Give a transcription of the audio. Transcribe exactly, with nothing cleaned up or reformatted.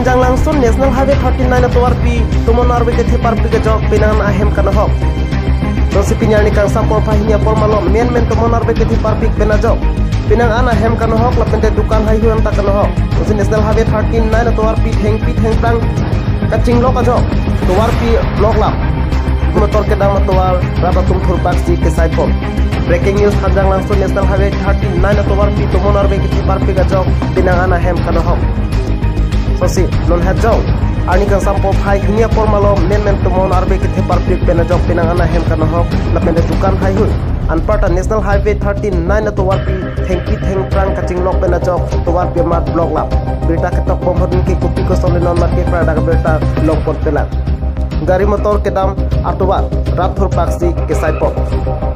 Hanjang langsung National Highway thirty-nine to R P tumon arbe ke thepar pi ke jok pinang ahem kana hok so si pinyani kang sampor pahinya por malo men men tumon arbe ke thepar pi bena jok pinang ana hem kana hok lapente dukan hai huan ta kana hok so National Highway thirty-nine to R P theng pi theng tang kaching lo ka jok to R P lok lap motor ke dam to ar raba tum thur pak si ke side pom breaking news hanjang langsung National Highway thirty-nine to R P tumon arbe ke thepar pi ka jok pinang ana hem kana hok sosi non hajau ani kang sampo phai khnia por malom men men tumon arbe ke thepar pik pena jok pinang ana hem kana hok la pende dukan hai hu anparta National Highway thirty-nine to R P thanki theng prang kaching lok pena jok to R P mat block lap beta ke tok pom hodin ke kupi ko sole non marke prada ka beta long pot pela gari motor ke dam atoba rathur paksi ke side pop